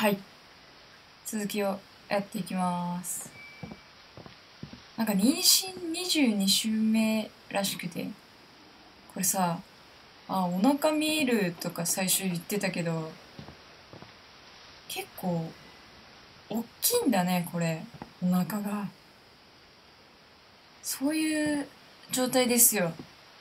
はい。続きをやっていきます。なんか妊娠22週目らしくて、これさ、お腹見えるとか最初言ってたけど、結構、大きいんだね、これ。お腹が。そういう状態ですよ。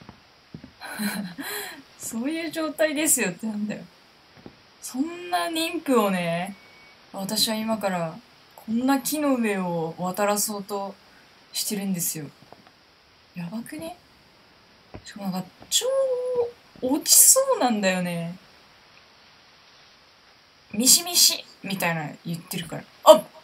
そういう状態ですよってなんだよ。そんな妊婦をね、私は今からこんな木の上を渡らそうとしてるんですよ。やばくね？しかもなんか超落ちそうなんだよね。ミシミシみたいな言ってるから。あっ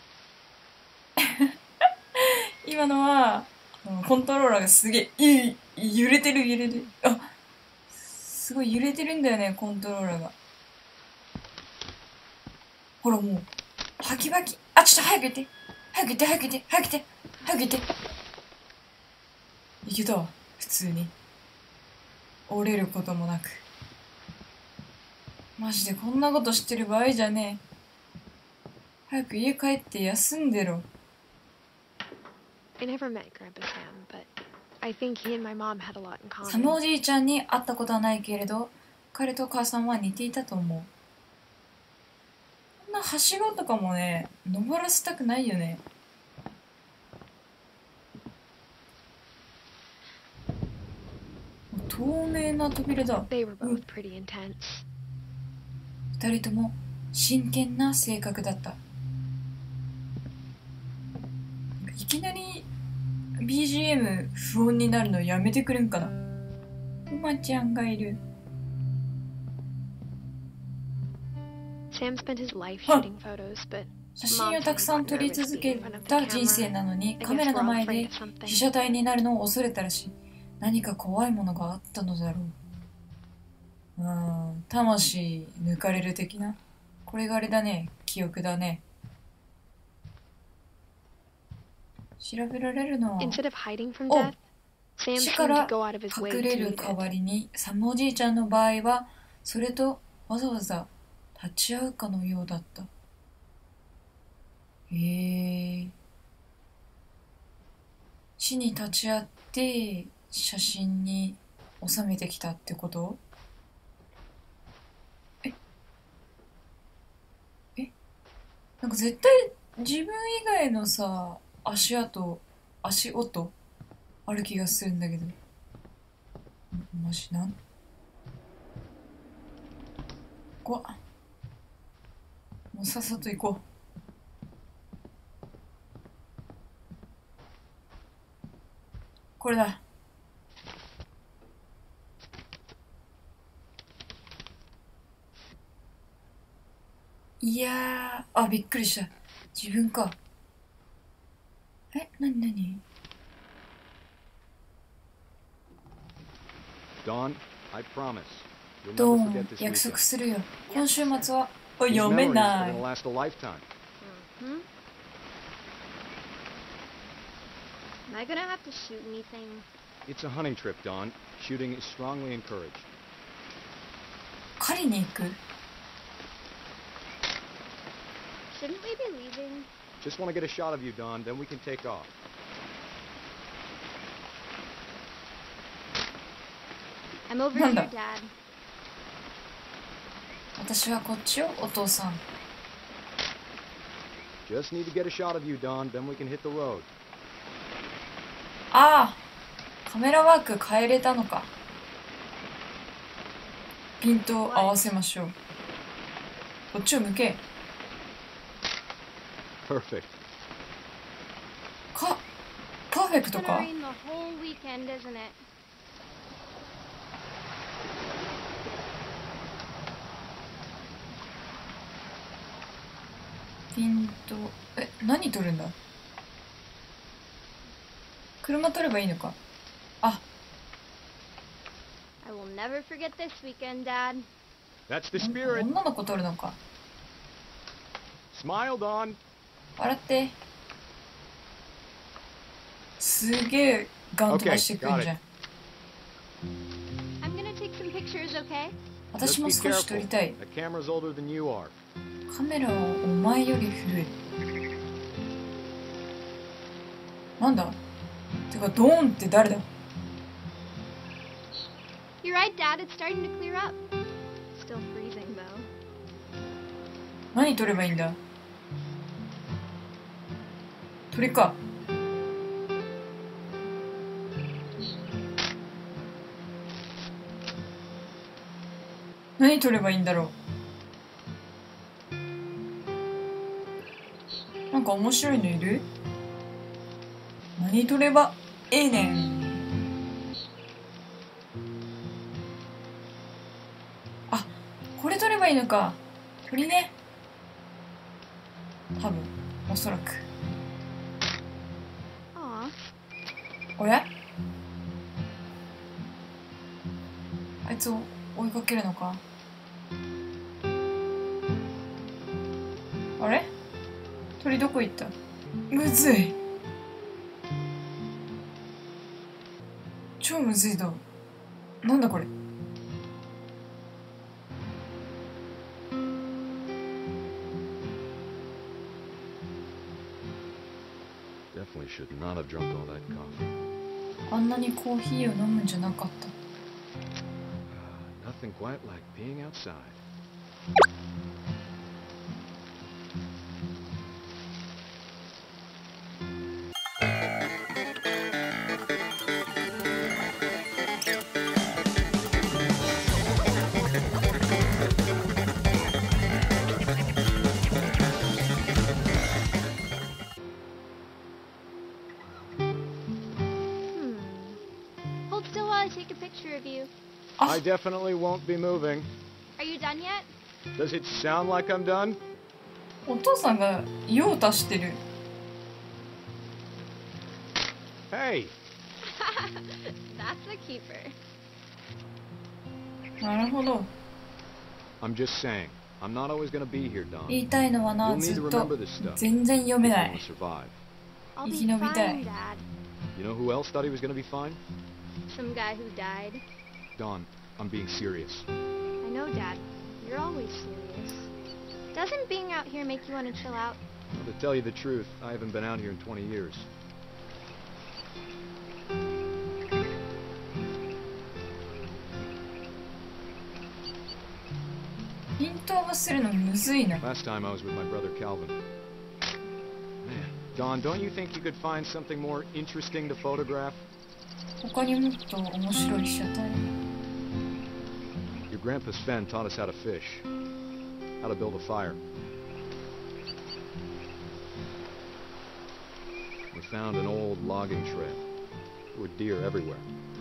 今のは、コントローラーがすげえ、揺れてる揺れてる。すごい揺れてるんだよね、コントローラーが。ほらもう、バキバキ。ちょっと早く行って。早く行って、早く行って、早く行って、早く行って。いけたわ、普通に。折れることもなく。マジでこんなことしてる場合じゃねえ。早く家帰って休んでろ。サムおじいちゃんに会ったことはないけれど、彼と母さんは似ていたと思う。こんなはしごとかもね、登らせたくないよね。透明な扉だ。二人とも真剣な性格だった。いきなり BGM 不穏になるのやめてくれんかな。おまちゃんがいる。写真をたくさん撮り続けた人生なのに、カメラの前で被写体になるのを恐れたらしい。何か怖いものがあったのだろう。魂抜かれる的な。これがあれだね。記憶だね。調べられるのは、死から隠れる代わりに、サムおじいちゃんの場合はそれとわざわざ立ち会うかのようだった。死に立ち会って写真に収めてきたってこと？なんか絶対自分以外のさ、足音ある気がするんだけど。マジなん怖っ。もうさっさと行こう。これだ。いやー、びっくりした。自分か。なにドーン、約束するよ。今週末は、読めない。 Am I gonna have to shoot anything? It's a hunting trip, Dawn. Shooting is strongly encouraged. 狩りに行く？ Shouldn't we be leaving? Just want to get a shot of you, Dawn, then we can take off. I'm over here, Dad. 私はこっちよ、お父さん。 Just need to get a shot of you, Dawn, then we can hit the road. カメラワーク変えれたのか。ピントを合わせましょう。こっちを向け。 Perfect. パーフェクトか？ピント、何撮るんだ？車撮ればいいのか。 I will never forget this weekend, Dad. That's the spirit. 女の子撮るのか。 Smile, Dawn. 笑って。すげえガン飛ばしてくんじゃん。 I'm gonna take some pictures, okay? 私も少し撮りたい。 The camera's older than you are. カメラはお前より古い。なんだてか、ドーンって誰だ？ You're right, Dad. It's starting to clear up. Still freezing, though. 何撮ればいいんだ？鳥か。何撮ればいいんだろう。なんか面白いのいる？何撮ればええねん。あ、これ撮ればいいのか。鳥ね。多分、おそらく。 Aw. おや？あいつを追いかけるのか。あれ？鳥どこ行った？むずい。超むずいだ。なんだこれ。 Definitely should not have drunk all that coffee. あんなにコーヒーを飲むんじゃなかった。 Nothing quite like being outside. Hold still while I take a picture of you. I definitely won't be moving. Are you done yet? Does it sound like I'm done? お父さんが用足してる。 Hey! That's a keeper. なるほど。 I'm just saying. I'm not always gonna be here, Don. 言いたいのはな、 You'll ず need っ to と remember this stuff. 全然読め If な you wanna い。 survive. I'll be 生き延びたい。 fine, Dad. You know who else thought he was gonna be fine? Some guy who died. Don, I'm being serious. I know, Dad. You're always serious. Doesn't being out here make you want to chill out? Well, to tell you the truth, I haven't been out here in 20 years. ピント合わせるのむずいな。 Last time I was with my brother Calvin. Man, Don, don't you think you could find something more interesting to photograph? 他にもっと面白い被写体。 Your grandpa Sven taught us how to fish, how to build a fire. We found an old logging trail. There were deer everywhere.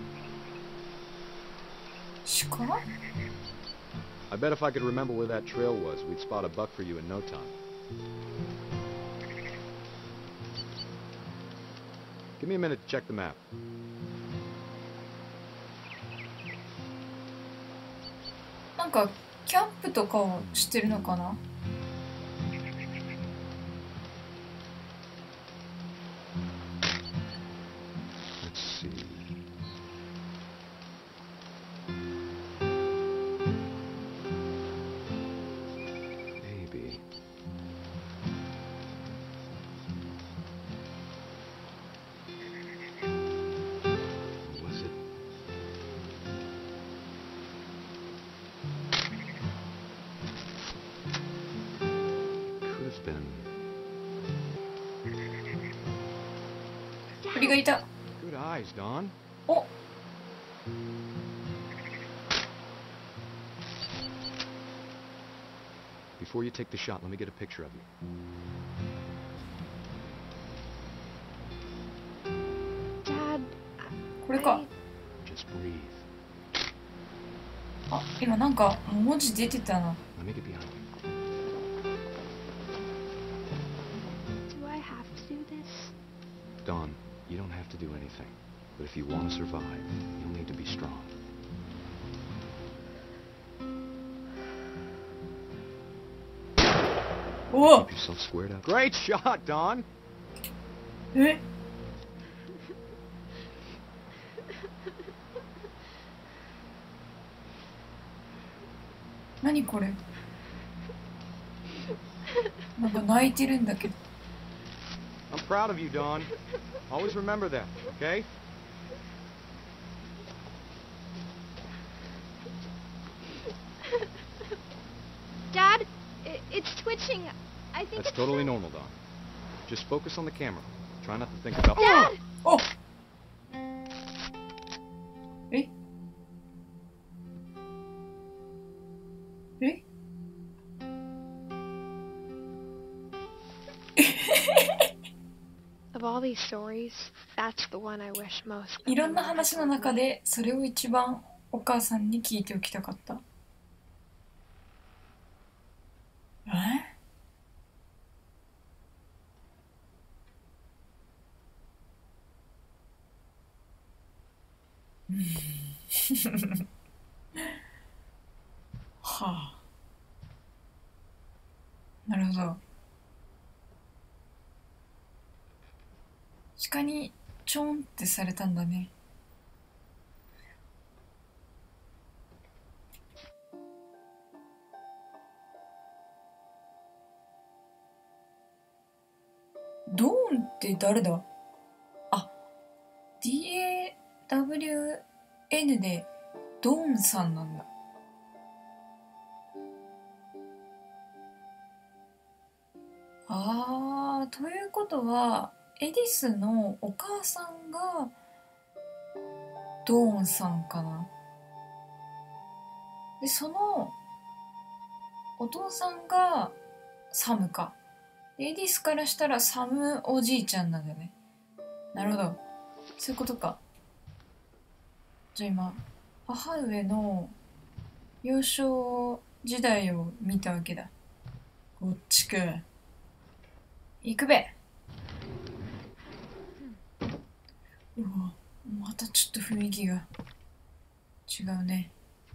鹿？ I bet if I could remember where that trail was, we'd spot a buck for you in no time. Give me a minute to check the map. なんかキャンプとかをしてるのかな。 Let's see. Maybe. Or was it? Could have been. 鳥がいた。 Good eyes, Don. お、 Before you take the shot, let me get a picture of you. Dad, これか。 Just breathe. あ、今なんか文字出てたな。 Let me get behind you. do I have to do this? Don, you don't have to do anything. But if you want to survive, you'll need to be strong. Oh! Keep yourself squared up. Great shot, Don! え？何これ？ なんか泣いてるんだけど。 I'm proud of you, Dawn. Always remember that, okay? Dad, it's twitching. I think That's it's totally normal, Dawn. Just focus on the camera. Try not to think about... Dad! お、ええ Of all these stories, that's the one I wish most. いろんな話の中でそれを一番お母さんに聞いておきたかった。はあ。なるほど。鹿にちょんってされたんだね。ドーンって誰だ？あ、DAWN でドーンさんなんだ。あー、ということはエディスのお母さんがドーンさんかな。で、そのお父さんがサムか。エディスからしたらサムおじいちゃんなんだよね。なるほど。そういうことか。じゃあ今、母上の幼少時代を見たわけだ。こっちか。行くべ。うわ、またちょっと雰囲気が違うね。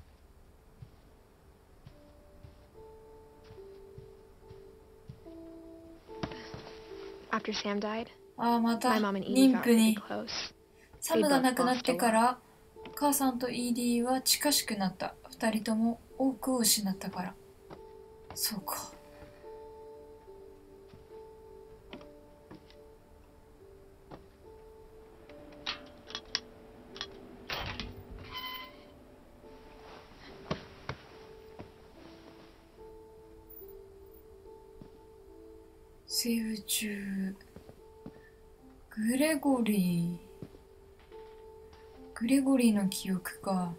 After Sam died, ああ、また my mom and Edie 妊 got 婦 really に。 close. サムが亡くなってから母さんとイーディは近しくなった。二人とも多くを失ったから。そうか。セーブ中。グレゴリーの記憶か。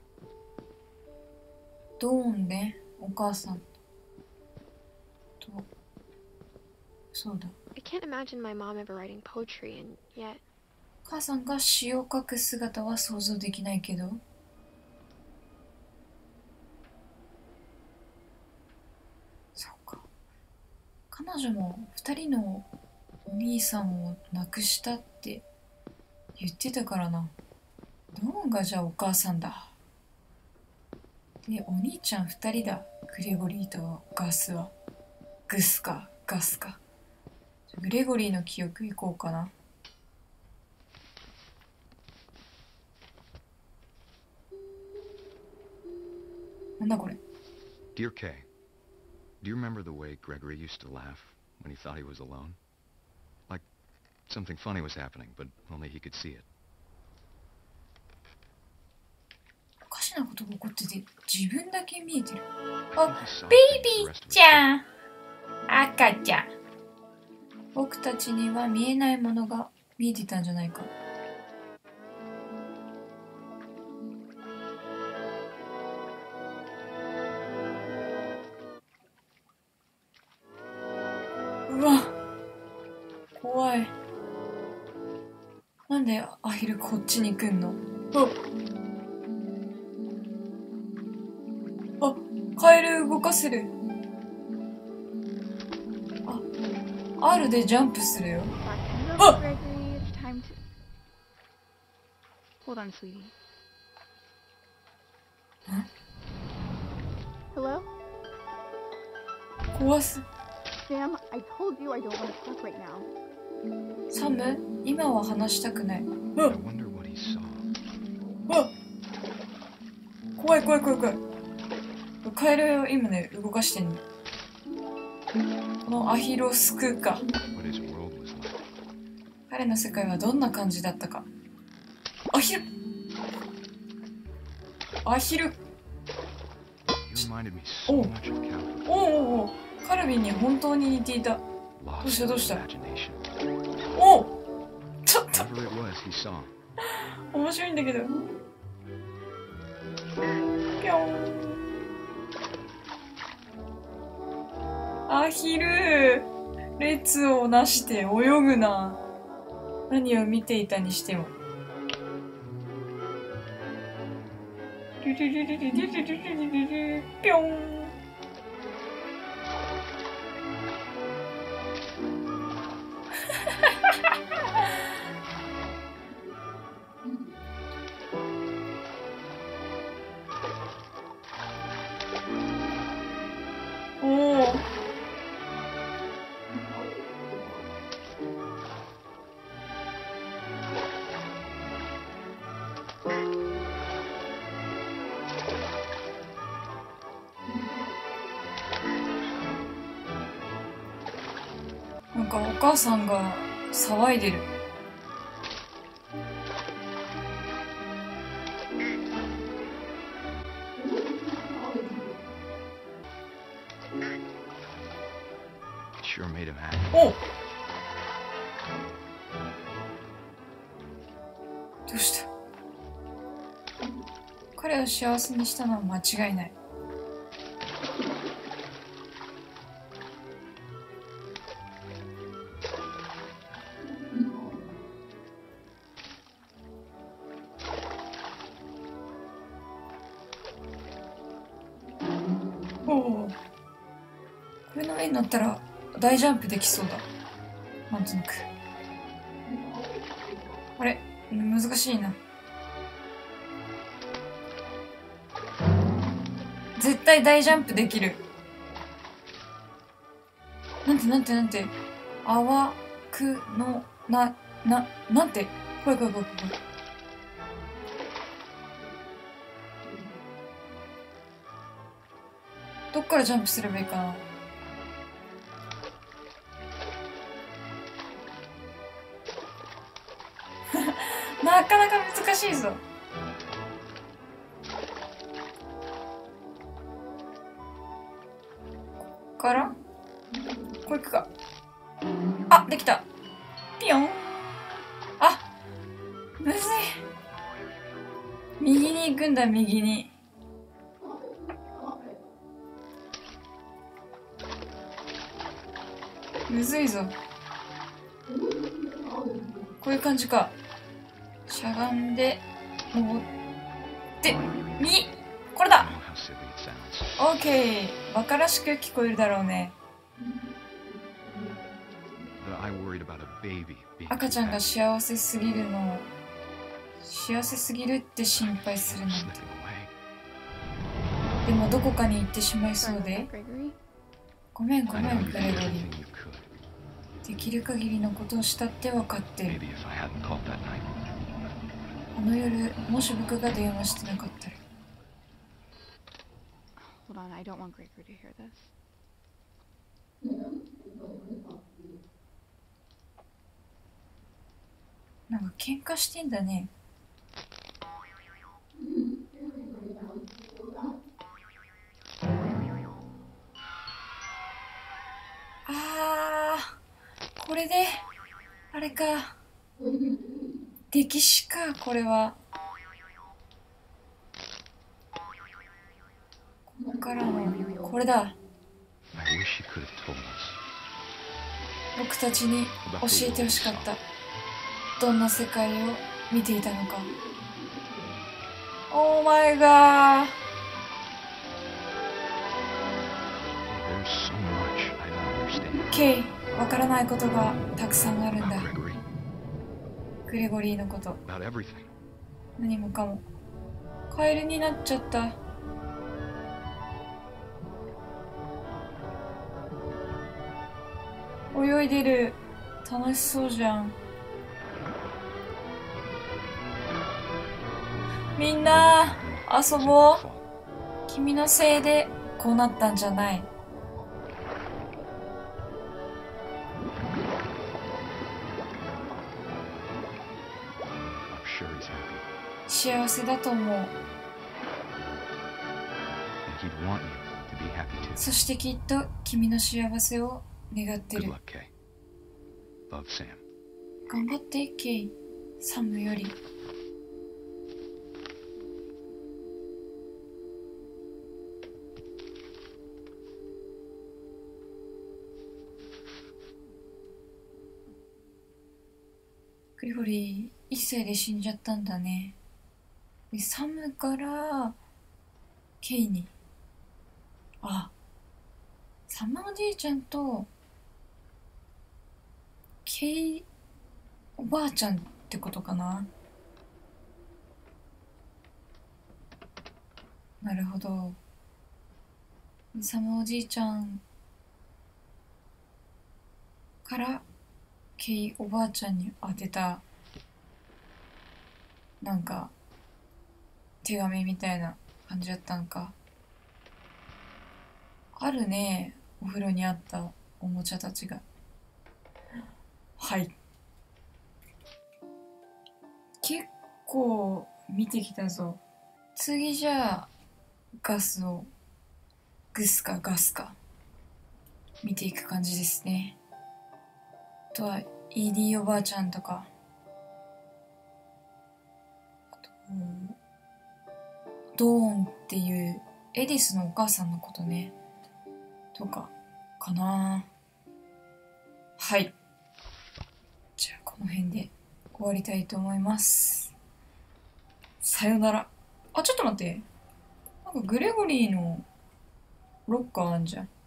ドーンね、お母さんと。そうだ。 I can't imagine my mom ever writing poetry, and yet 母さんが詩を書く姿は想像できないけど。そうか。彼女も二人のお兄さんを亡くしたって言ってたからな。ドーンがじゃあお母さんだ。で、お兄ちゃん二人だ。グレゴリーとガスは。グスか、ガスか。グレゴリーの記憶いこうかな。なんだこれ。 Dear Kay, do you remember the way Gregory used to laugh when he thought he was alone? Like something funny was happening, but only he could see it. おかしなことが起こってて自分だけ見えてる。 I あ、 think he saw ベ things イ the ビ rest ー of us ちゃん。赤ちゃん。僕たちには見えないものが見えてたんじゃないか。うわ、怖い。なんでアヒルこっちに来んの？あ、カエル動かせる。あ、R でジャンプするよ。 Look, Gregory, it's time to... Hold on, sweetie. Huh? Hello? 壊す。 Sam, I told you I don't want to talk right now. サム、今は話したくない。 I wonder what he saw. あ、怖い怖い怖い怖い。カエルを今ね動かしてんの。 このアヒルを救うか。 what his world was like. 彼の世界はどんな感じだったか。アヒル、アヒル。 You reminded me Oh. so much of Calvin. おうおうおう、カルビンに本当に似ていた。 Lost in どうした imagination. おう、ちょっと Whatever it was he saw. 面白いんだけど。ぴょん。アヒル、列をなして泳ぐな。何を見ていたにしても。ルルルルルルルルルルル、ぴょん。おお。なんかお母さんが騒いでる。 Sure made him happy. おう、どうした？彼を幸せにしたのは間違いない。おお、これの上に乗ったら大ジャンプできそうだ。なんとなく。あれ、難しいな。絶対大ジャンプできる。なんて。あわくのなんて。怖い。どっからジャンプすればいいかな。なかなか難しいぞ。こっからこれ行くか。あ、できた。ピヨン。あ、むずい。右に行くんだ、右に。むずいぞ。こういう感じか。しゃがんで登って右、これ I だ。 know how silly it sounds. オーケー、バカらしく聞こえるだろうね。 But I worried about a baby being 赤ちゃんが happy, 幸せすぎるのを幸せすぎるって心配するなんて。 slipping away. でもどこかに行ってしまいそ Sorry う about で。 that, Gregory. ごめん I know グ you レ did ゴリ everything ー。 you could. できる限りのことをしたって分かってる。 Maybe if I hadn't called that night. あの夜、もし僕が電話してなかったら。 Hold on, I don't want Gregory to hear this. なんか喧嘩してんだね。これであれか、歴史か。これはここからのこれだ。 I wish you could have told us. 僕たちに教えてほしかった。どんな世界を見ていたのか。オーマイガー。 There's so much I don't understand. ケイ、わからないことがたくさんあるん About だ。 Gregory. グレゴリーのこと。 About everything. 何もかも。カエルになっちゃった。泳いでる。楽しそうじゃん。みんな遊ぼう。君のせいでこうなったんじゃない。 sure he's happy. 幸せだと思う。 And he'd want you to be happy too. そしてきっと君の幸せを願って Good る。 luck, Kay. Love, Sam. 頑張ってケイ、サムより。グリゴリー1歳で死んじゃったんだね。でサムからケイに、あ、サムおじいちゃんとケイおばあちゃんってことかな。なるほど。サムおじいちゃんからケイおばあちゃんに宛てたなんか手紙みたいな感じだったんか。あるね、お風呂にあったおもちゃたちが。はい、結構見てきたぞ。次じゃあグスかガスか見ていく感じですね。あとは ED おばあちゃんとか、あとドーンっていうエディスのお母さんのことねとかかな。はい、じゃあこの辺で終わりたいと思います。さよなら。あ、ちょっと待って、なんかグレゴリーのロッカーあんじゃん。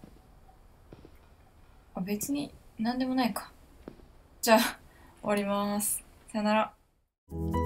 あ、別に何でもないか。じゃあ終わります。さよなら。